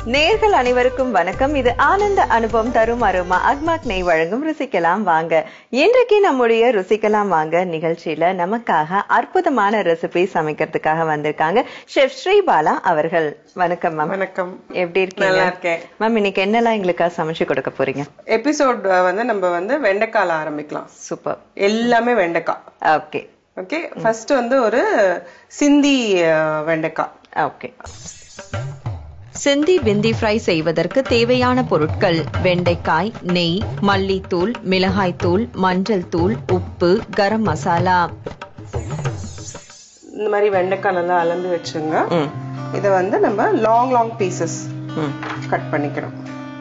நேர்கள் அனைவருக்கும் வணக்கம். இது ஆனந்த அனுபவம் தரும் அருமா அக்மாக் நெய் வழங்கும் ருசிக்கலாம் வாங்க. இன்றைக்கு நம்முடைய ருசிக்கலாம் வாங்க நிகழ்ச்சியில நமக்காக அற்புதமான ரெசிபி சமைக்கிறதுக்காக வந்திருக்காங்க ஷெஃப் ஸ்ரீபாலா அவர்கள். வணக்கம் மேம். வணக்கம். எப்படி இருக்கீங்க? நல்லா இருக்கேன் மேம். இன்னைக்கு என்னெல்லாம் எங்களுக்காக சமைச்சு கொடுக்க போறீங்க? எபிசோட் நம்ம வெண்டைக்கால ஆரம்பிக்கலாம். சூப்பர். எல்லாமே வெண்டைக்காய். Okay okay. ஃபர்ஸ்ட் ஒரு சிந்தி வெண்டைக்காய். ஓகே. சிந்தி பிந்தி ஃப்ரை செய்வதற்கு தேவையான பொருட்கள்: வெண்டைக்காய், நெய், மல்லித்தூள், மிளகாய்த்தூள், மஞ்சள் தூள், உப்பு, கரம் மசாலா. இந்த மாதிரி வெண்டைக்காய் நல்லா அலந்து வச்சுங்க. இதை நம்ம லாங் பீசஸ் கட் பண்ணிக்கிறோம்.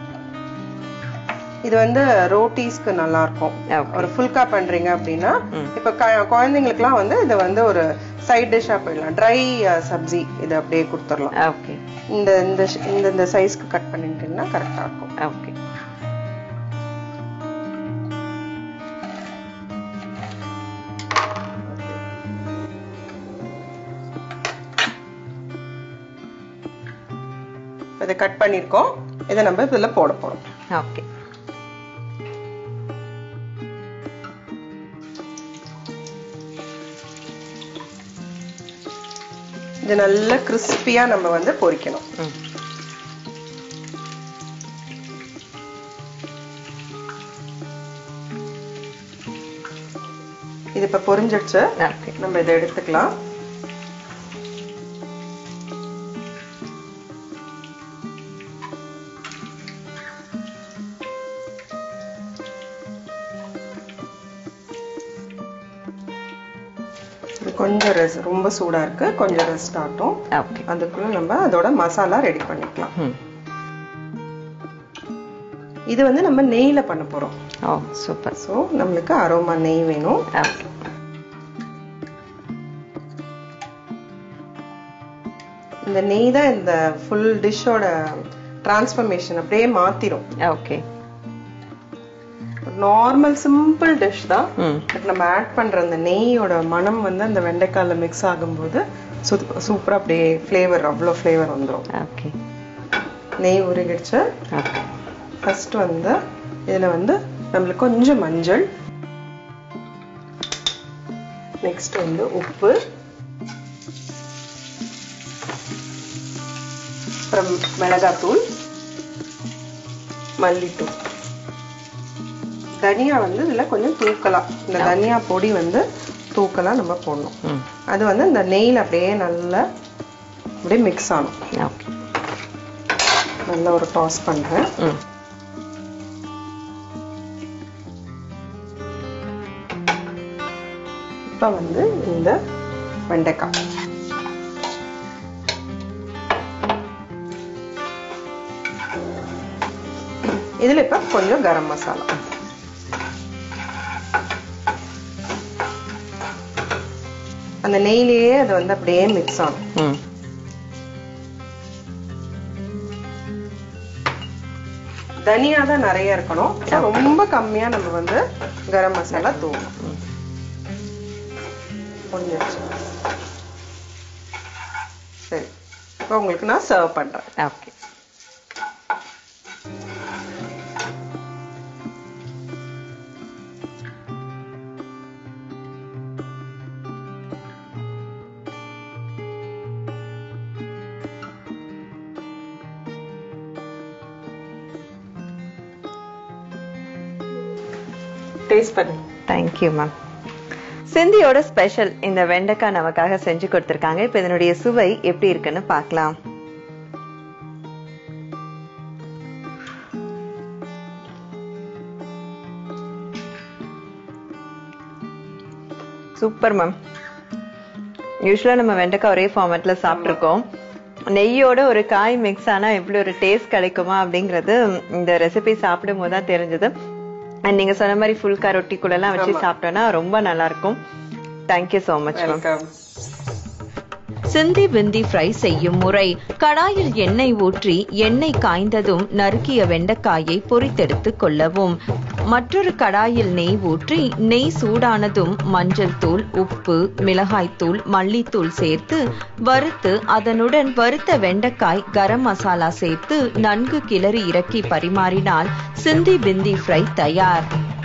இது ரோட்டிஸ்க்கு நல்லா இருக்கும். ஒரு ஃபுல்கா பண்றீங்க அப்படின்னா, இப்ப குழந்தைங்களுக்கு எல்லாம் இதை ஒரு சைட் டிஷ்ஷா போயிடலாம். ட்ரை சப்ஜி இதை அப்படியே கொடுத்துடலாம். ஓகே. இந்த சைஸ்க்கு கட் பண்ணிட்டீங்கன்னா கரெக்டா இருக்கும். ஓகே. இதை கட் பண்ணிருக்கோம். இதை நம்ம இதுல போட போறோம். ஓகே. இது நல்ல கிறிஸ்பியா நம்ம பொரிக்கணும். இது இப்ப பொரிஞ்சிடுச்சு. நம்ம இதை எடுத்துக்கலாம். கொஞ்சம் ரொம்ப சூடா இருக்கு. கொஞ்சம் ரெஸ்ட் ஆகட்டும். அதுக்குள்ள நம்ம அதோட மசாலா ரெடி பண்ணிக்கலாம். இது நம்ம நெய்ல பண்ண போறோம். ஓ சூப்பர். சோ நம்மளுக்கு அரோமா நெய் வேணும். இந்த நெய் தான் இந்த ஃபுல் டிஷ்ஷோட டிரான்ஸ்ஃபர்மேஷன் அப்படியே மாத்திரும். ஓகே. நார்மல் சிம்பிள் டிஷ் தான். நம்ம ஆட் பண்ற அந்த நெய்யோட மனம் அந்த வெண்டைக்காயில மிக்ஸ் ஆகும்போது சூப்பரா அப்படியே ஃபிளேவர், அவ்வளோ ஃபிளேவர் வந்துடும். ஓகே. நெய் உருகிடுச்சு. ஃபர்ஸ்ட் இதுல நம்மளுக்கு கொஞ்சம் மஞ்சள், நெக்ஸ்ட் உப்பு, அப்புறம் மிளகாத்தூள், மல்லித்தூள், தனியா இதுல கொஞ்சம் தூக்கலாம். இந்த தனியா பொடி தூக்கலாம் நம்ம போடணும். அது இந்த நெய்ல அப்படியே நல்லா அப்படியே மிக்ஸ் ஆகும். நல்லா ஒரு டாஸ் பண்றேன். இப்ப இந்த வெண்டைக்காய் இதுல இப்ப கொஞ்சம் கரம் மசாலா, அந்த நெய்லயே அது அப்படியே மிக்ஸ் ஆகும். தனியா தான் நிறைய இருக்கணும். ரொம்ப கம்மியா நம்ம கரம் மசாலா தூவும். சரி, இப்போ உங்களுக்கு நான் சர்வ் பண்றேன். ஓகே. டேஸ்ட் பண்ணு. Thank you ma'am. சிந்தியோட ஸ்பெஷல் இந்த வெண்டைக்காய் நமக்காக செஞ்சு கொடுத்திருக்காங்க. இப்ப இதனுடைய சுவை எப்படி இருக்குன்னு பார்க்கலாம். Super ma'am. யூஸ்வலா நம்ம வெண்டைக்காய் ஒரே ஃபார்மேட்ல சாப்பிட்டுருக்கோம். நெய்யோட ஒரு காய் மிக்ஸ் ஆனா எப்படி ஒரு டேஸ்ட் கிடைக்குமா அப்படிங்கறது இந்த ரெசிபி சாப்பிடும் போது தான் தெரிஞ்சது. அண்ட் நீங்க சொன்ன மாதிரி ஃபுல்கா ரொட்டி கூட எல்லாம் வச்சு சாப்பிட்டோம்னா ரொம்ப நல்லா இருக்கும். Thank you so much. Sindhi bhindi fry செய்யும் முறை: கடாயில் எண்ணெய் ஊற்றி எண்ணெய் காய்ந்ததும் நறுக்கிய வெண்டைக்காயை பொரித்தெடுத்துக் கொள்ளவும். மற்றொரு கடாயில் நெய் ஊற்றி நெய் சூடானதும் மஞ்சள் தூள், உப்பு, மிளகாய்த்தூள், மல்லித்தூள் சேர்த்து வறுத்து அதனுடன் வறுத்த வெண்டைக்காய், கரம் மசாலா சேர்த்து நன்கு கிளறி இறக்கி பரிமாறினால் சிந்தி பிந்தி ஃப்ரை தயார்.